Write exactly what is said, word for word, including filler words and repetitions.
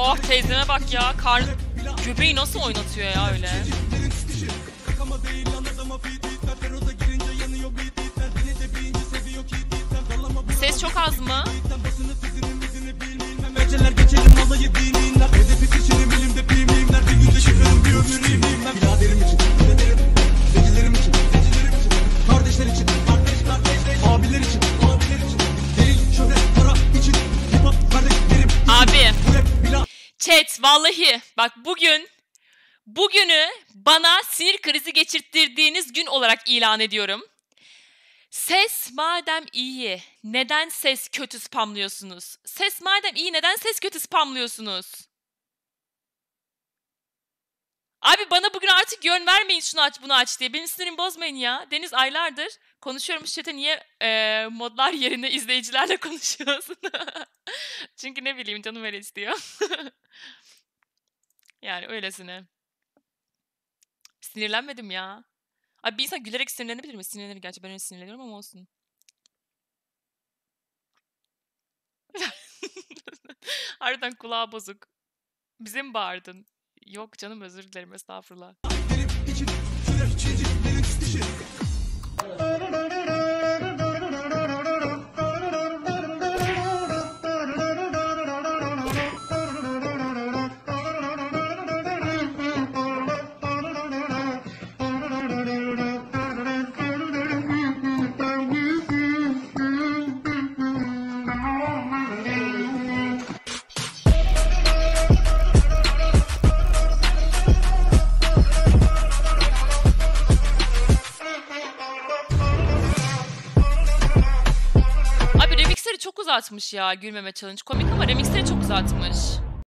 Oh teyzeme bak ya. Kar... Göbeği nasıl oynatıyor ya öyle. Ses çok az mı? Abi. Chat vallahi bak bugün bugünü bana sinir krizi geçirttirdiğiniz gün olarak ilan ediyorum. Ses madem iyi, neden ses kötü spamlıyorsunuz? Ses madem iyi, neden ses kötü spamlıyorsunuz? Abi bana bugün artık yön vermeyin şunu aç bunu aç diye. Benim sinirimi bozmayın ya. Deniz aylardır konuşuyorum chat'e niye e, modlar yerine izleyicilerle konuşuyorsun? Çünkü ne bileyim canım öyle istiyor. Yani öylesine. Sinirlenmedim ya. Abi bir insan gülerek sinirlenebilir mi? Sinirlenir gerçi ben öyle sinirleniyorum ama olsun. Harbiden kulağı bozuk. Bize mi bağırdın? Yok canım özür dilerim estağfurullah. Çok uzatmış ya gülmeme challenge. Komik ama remixleri çok uzatmış.